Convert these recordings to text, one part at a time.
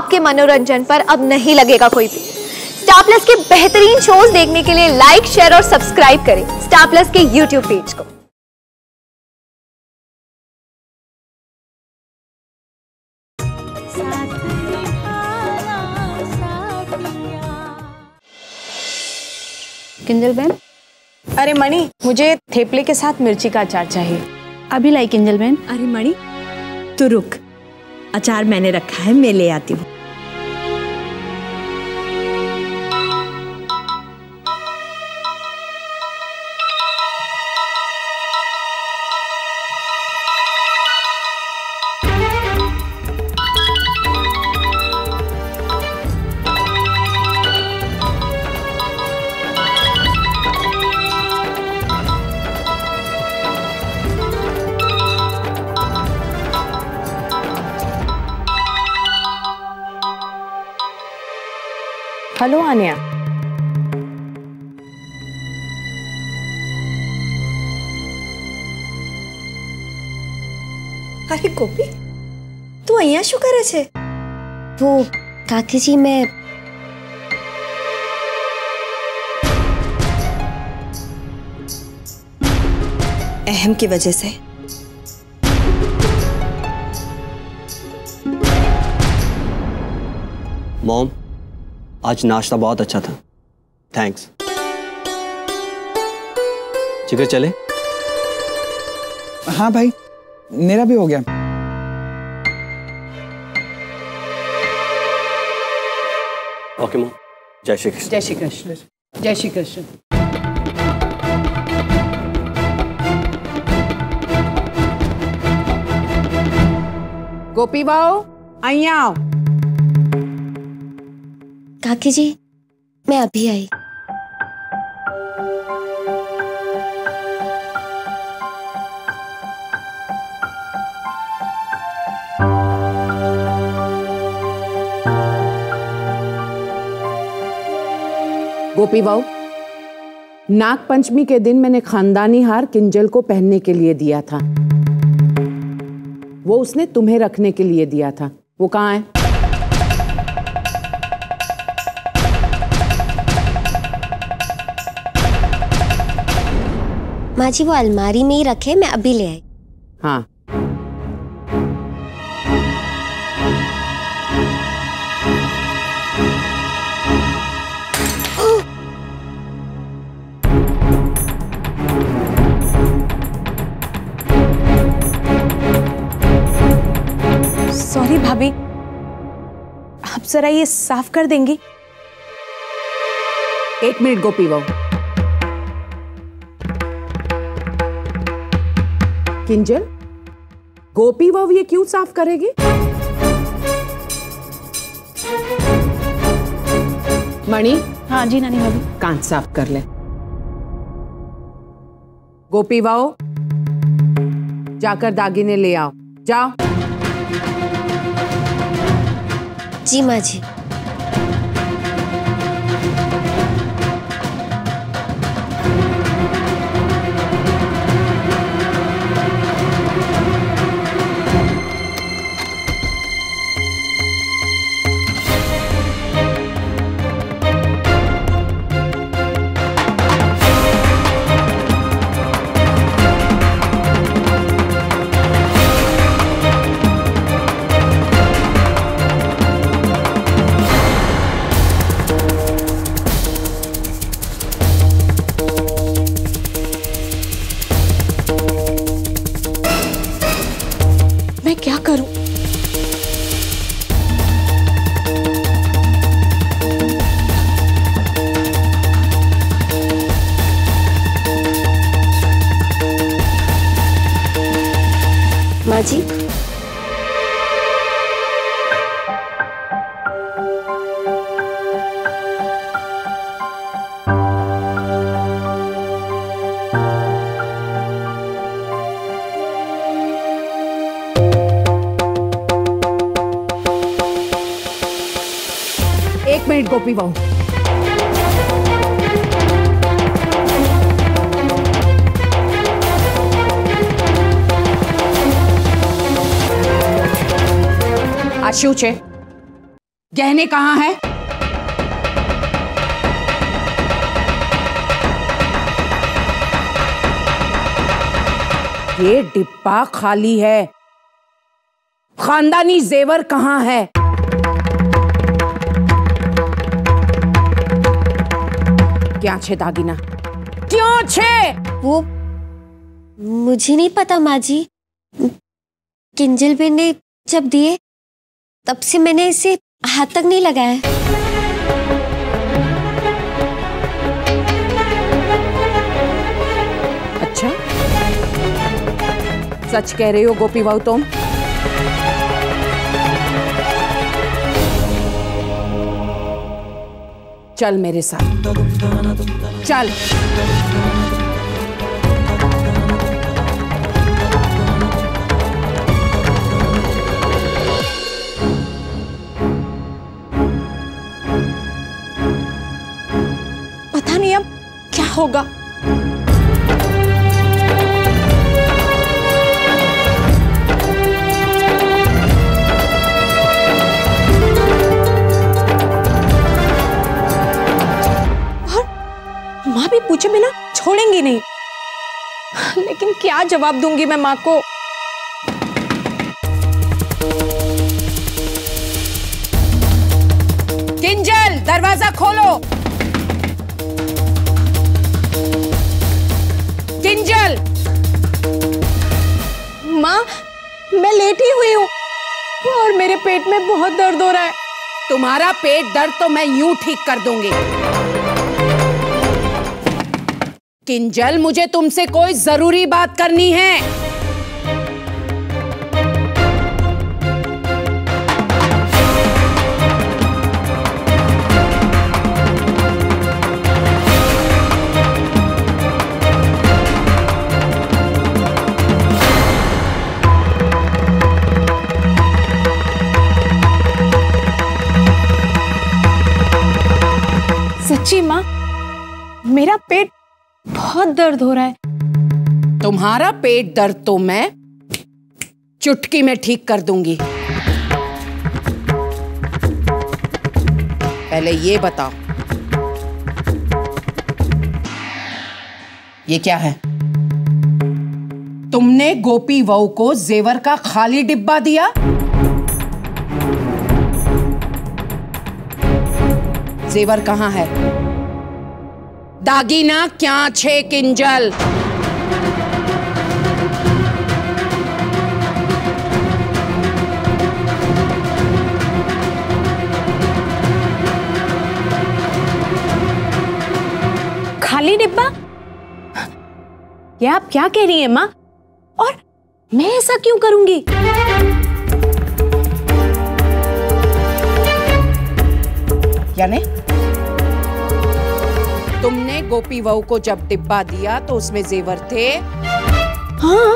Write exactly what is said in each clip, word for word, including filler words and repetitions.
आपके मनोरंजन पर अब नहीं लगेगा कोई भी। स्टार प्लस के बेहतरीन शोज देखने के लिए लाइक, शेयर और सब्सक्राइब करें स्टार प्लस के यूट्यूब पेज को। किंजल बहन। अरे मणि, मुझे थेपले के साथ मिर्ची का अचार चाहिए। अभी लाई किंजल बहन। अरे मणि तू रुक, अचार मैंने रखा है, मैं ले आती हूँ। हेलो आन्या। अरे गोपी, તું અહીંયા શું કરે છે? वो काकीजी मैं अहम की वजह से। मॉम, आज नाश्ता बहुत अच्छा था, थैंक्स। जिगर चले? हाँ भाई, मेरा भी हो गया। ओके मॉम, जय श्री कृष्ण। जय श्री कृष्ण। जय श्री कृष्ण। गोपी बाओ, અહીંયા आओ। काकीजी मैं अभी आई। गोपी बाऊ, नाग पंचमी के दिन मैंने खानदानी हार किंजल को पहनने के लिए दिया था। वो उसने तुम्हें रखने के लिए दिया था। वो कहाँ है? माँ जी वो अलमारी में ही रखे, मैं अभी ले आई। हाँ। सॉरी भाभी, आप जरा ये साफ कर देंगी? एक मिनट गोपी बाऊ। किंजल, गोपी बहू ये क्यों साफ करेगी? मणि। हाँ जी नानी भाभी। कान साफ कर ले। गोपी बहू, जाकर दागिने ले आओ, जाओ। जी माँ जी। मैं क्या करूं? माँ जी एक मिनट गोपी बहू। આ શું છે? गहने कहाँ है? ये डिब्बा खाली है। खानदानी जेवर कहाँ है? क्या छे दागिना? क्यों छे? वो मुझे नहीं पता माँ जी। किंजल बेन ने जब दिए तब से मैंने इसे हाथ तक नहीं लगाया। अच्छा, सच कह रही हो गोपी बहू तुम? चल मेरे साथ, चल। पता नहीं अब क्या होगा। माँ भी पूछे बिना छोड़ेंगी नहीं, लेकिन क्या जवाब दूंगी मैं माँ को? किंजल, दरवाजा खोलो। किंजल। माँ, मैं लेटी हुई हूँ और मेरे पेट में बहुत दर्द हो रहा है। तुम्हारा पेट दर्द तो मैं यूं ठीक कर दूंगी। किंजल, मुझे तुमसे कोई जरूरी बात करनी है। सच्ची माँ, मेरा पेट बहुत दर्द हो रहा है। तुम्हारा पेट दर्द तो मैं चुटकी में ठीक कर दूंगी। पहले ये बताओ, ये क्या है? तुमने गोपी बहू को जेवर का खाली डिब्बा दिया? जेवर कहाँ है? दागिना क्या छे किंजल? खाली डिब्बा? ये आप क्या कह रही हैं माँ? और मैं ऐसा क्यों करूंगी? यानी तुमने गोपी बहू को जब डिब्बा दिया तो उसमें जेवर थे? हाँ।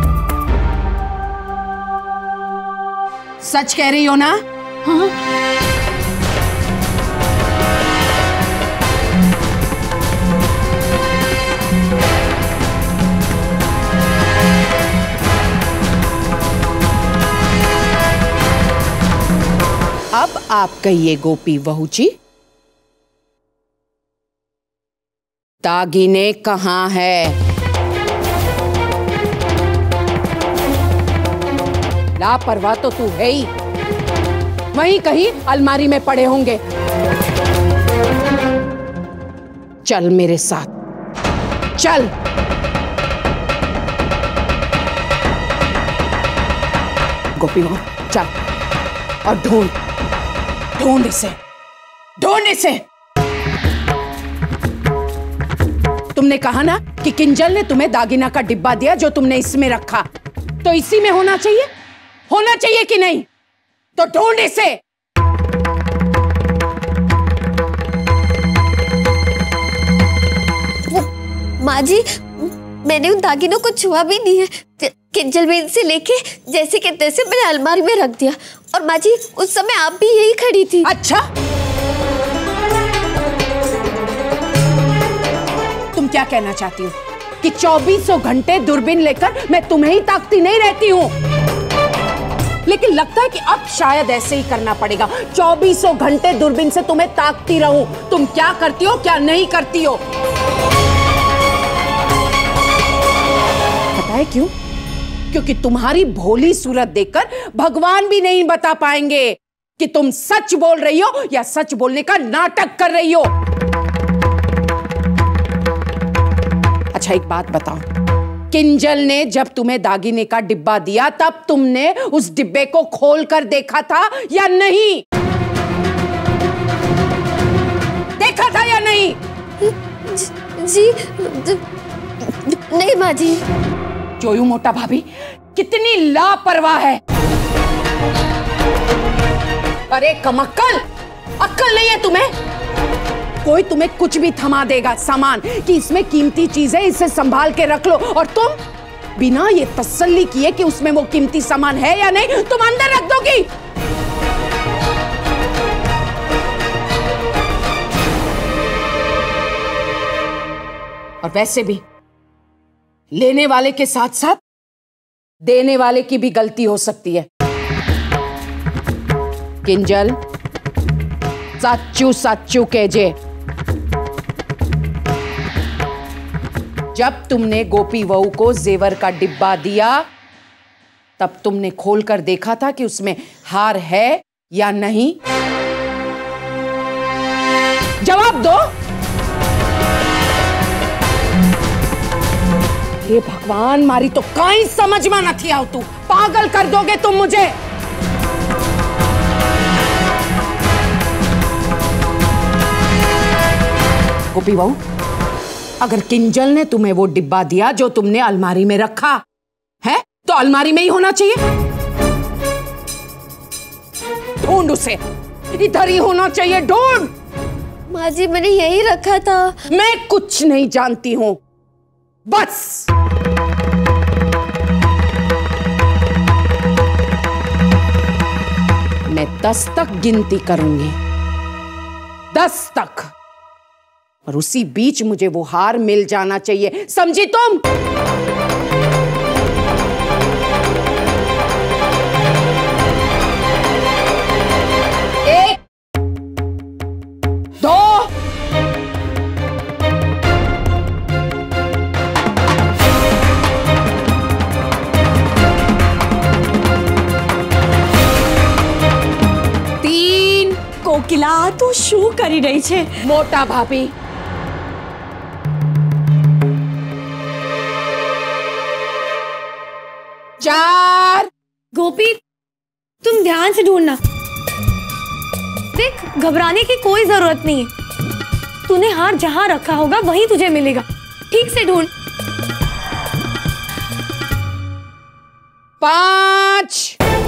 सच कह रही हो ना? हाँ। अब आप कहिए गोपी बहू जी, दागिने कहाँ है? लापरवाह तो तू है ही, वहीं कहीं अलमारी में पड़े होंगे। चल मेरे साथ, चल। गोपी बहू चल और ढूंढ ढूंढ इसे, ढूंढ इसे। तुमने कहा ना कि किंजल ने तुम्हें दागिना का डिब्बा दिया जो तुमने इसमें रखा, तो इसी में होना चाहिए, होना चाहिए कि नहीं? तो ढूंढ इसे। माँ जी, मैंने उन दागिनों को छुआ भी नहीं है। किंजल बेन से लेके जैसे के तैसे मैंने अलमारी में रख दिया। और माँ जी, उस समय आप भी यही खड़ी थी। अच्छा, तुम क्या कहना चाहती हो कि चौबीसों घंटे दूरबीन लेकर मैं तुम्हें ही ताकती नहीं रहती हूँ? लेकिन लगता है कि अब शायद ऐसे ही करना पड़ेगा। चौबीसों घंटे दूरबीन से तुम्हें ताकती रहूं, तुम क्या करती हो क्या नहीं करती हो। पता है क्यों? क्योंकि तुम्हारी भोली सूरत देखकर भगवान भी नहीं बता पाएंगे कि तुम सच बोल रही हो या सच बोलने का नाटक कर रही हो। अच्छा एक बात बताओ, किंजल ने जब तुम्हें दागिने का डिब्बा दिया तब तुमने उस डिब्बे को खोल कर देखा था या नहीं? देखा था या नहीं? जी नहीं माँ जी। जोयू मोटा भाभी कितनी लापरवाह है। अरे कमक्कल, अक्ल नहीं है तुम्हें? कोई तुम्हें कुछ भी थमा देगा सामान कि इसमें कीमती चीज है, इसे संभाल के रख लो, और तुम बिना ये तसल्ली किए कि उसमें वो कीमती सामान है या नहीं तुम अंदर रख दोगी। और वैसे भी लेने वाले के साथ साथ देने वाले की भी गलती हो सकती है। किंजल सच्चू सच्चू कहजे, जब तुमने गोपी वहू को जेवर का डिब्बा दिया तब तुमने खोलकर देखा था कि उसमें हार है या नहीं? जवाब दो। हे भगवान, मारी तो काई समझ में नहीं आओ, तू पागल कर दोगे तुम मुझे। गोपी बहू, अगर किंजल ने तुम्हें वो डिब्बा दिया जो तुमने अलमारी में रखा है तो अलमारी में ही होना चाहिए। ढूंढ उसे, इधर ही होना चाहिए, ढूंढ। माँ जी मैंने यही रखा था। मैं कुछ नहीं जानती हूं, बस। मैं दस तक गिनती करूंगी, दस तक, और उसी बीच मुझे वो हार मिल जाना चाहिए, समझी तुम? एक, दो, तीन। कोकिला तू शू કરી રહી છે? मोटा भाभी, चार। गोपी तुम ध्यान से ढूंढना, देख घबराने की कोई जरूरत नहीं है। तूने हार जहां रखा होगा वहीं तुझे मिलेगा, ठीक से ढूंढ। पांच।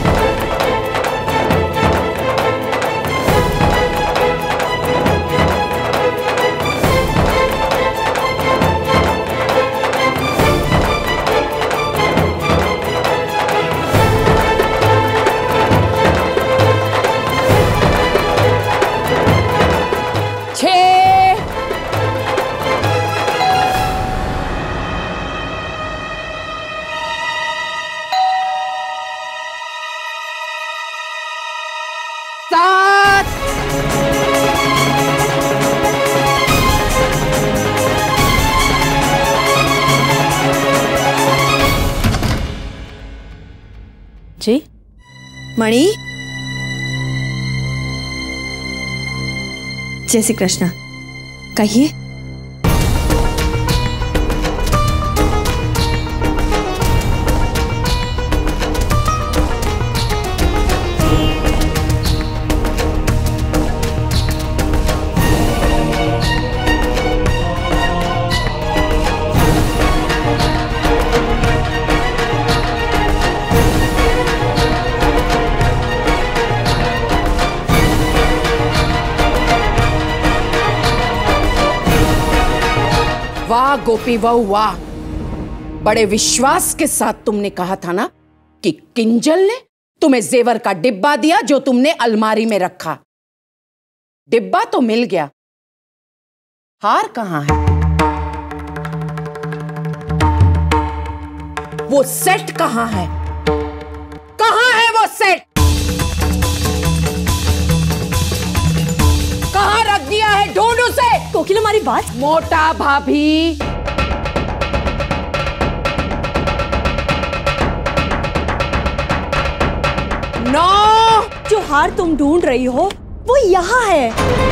जी मणि, जय श्री कृष्ण, कहिए। वाह गोपी वहू वाह, बड़े विश्वास के साथ तुमने कहा था ना कि किंजल ने तुम्हें जेवर का डिब्बा दिया जो तुमने अलमारी में रखा। डिब्बा तो मिल गया, हार कहां है? वो सेट कहां है? कहां है वो सेट। कहाँ रख दिया है? ढूंढ उसे। कोकिल हमारी बात। मोटा भाभी, नो, जो हार तुम ढूंढ रही हो वो यहाँ है।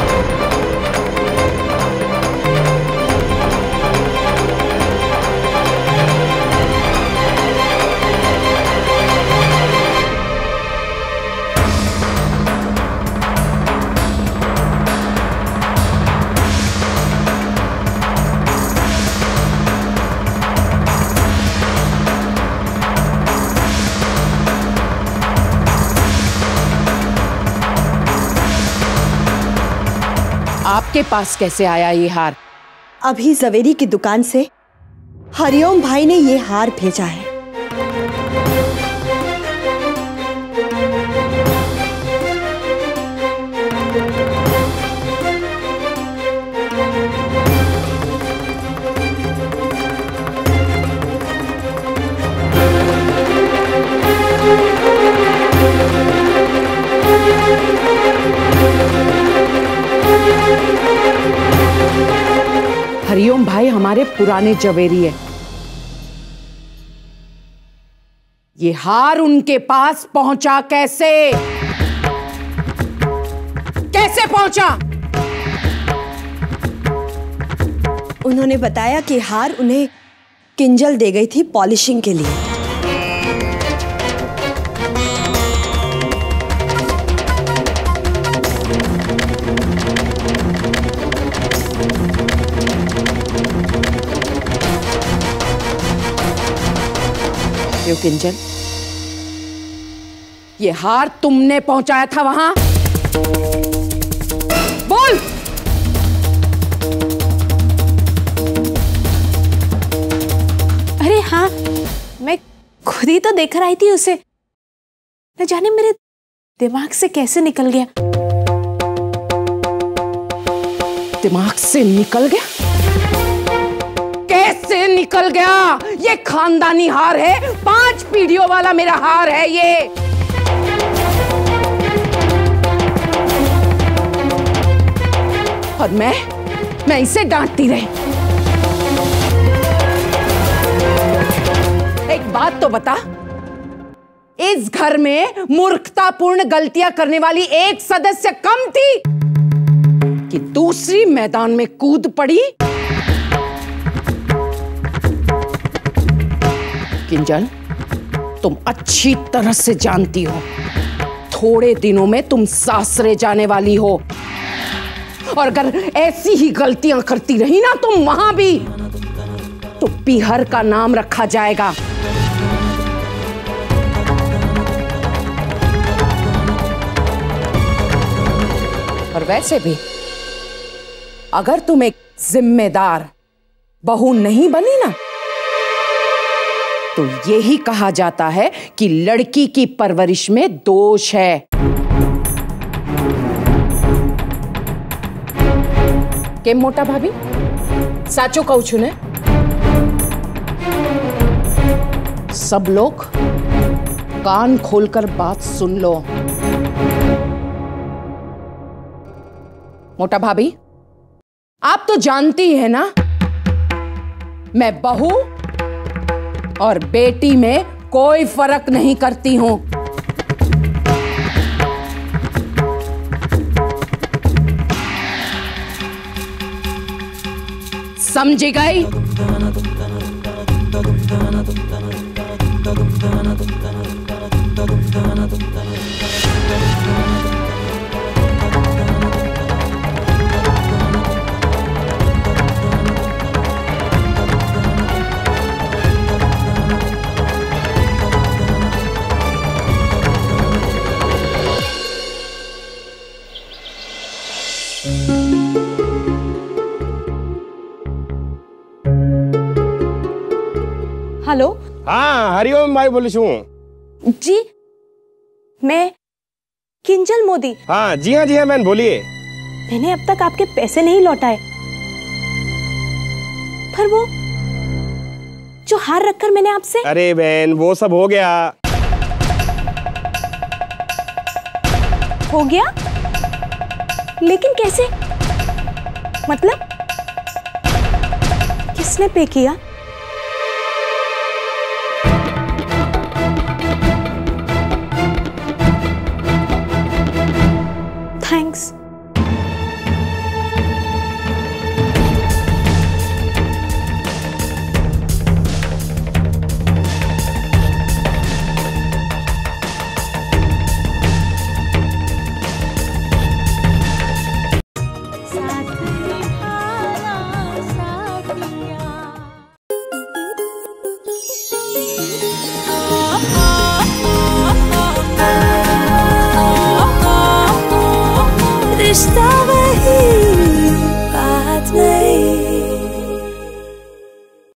आपके पास कैसे आया ये हार? अभी जवेरी की दुकान से हरिओम भाई ने ये हार भेजा है। हरिओम भाई हमारे पुराने जवेरी है। ये हार उनके पास पहुंचा कैसे? कैसे पहुंचा? उन्होंने बताया कि हार उन्हें किंजल दे गई थी पॉलिशिंग के लिए। किंजल, ये हार तुमने पहुंचाया था वहां? बोल। अरे हाँ, मैं खुद ही तो देख रही थी उसे। न जाने मेरे दिमाग से कैसे निकल गया। दिमाग से निकल गया? कैसे निकल गया? ये खानदानी हार है, पांच पीढ़ियों वाला मेरा हार है ये। और मैं मैं इसे डांटती रही। एक बात तो बता, इस घर में मूर्खतापूर्ण गलतियां करने वाली एक सदस्य कम थी कि दूसरी मैदान में कूद पड़ी। किंजल, तुम अच्छी तरह से जानती हो थोड़े दिनों में तुम सासरे जाने वाली हो, और अगर ऐसी ही गलतियां करती रही ना तुम वहां भी, तो पीहर का नाम रखा जाएगा। और वैसे भी अगर तुम एक जिम्मेदार बहू नहीं बनी ना, तो यही कहा जाता है कि लड़की की परवरिश में दोष है। के मोटा भाभी, साचो कहूं छू ने? सब लोग कान खोलकर बात सुन लो। मोटा भाभी, आप तो जानती है ना, मैं बहू और बेटी में कोई फर्क नहीं करती हूं। समझी गई? हेलो। हाँ, हरिओम भाई बोली छू। जी, मैं किंजल मोदी। हाँ जी हाँ जी हाँ मैंने बोलिए। मैंने अब तक आपके पैसे नहीं लौटाए, पर वो जो हार रखकर मैंने आपसे। अरे बहन, वो सब हो गया। हो गया? लेकिन कैसे? मतलब किसने पे किया? थैंक्स।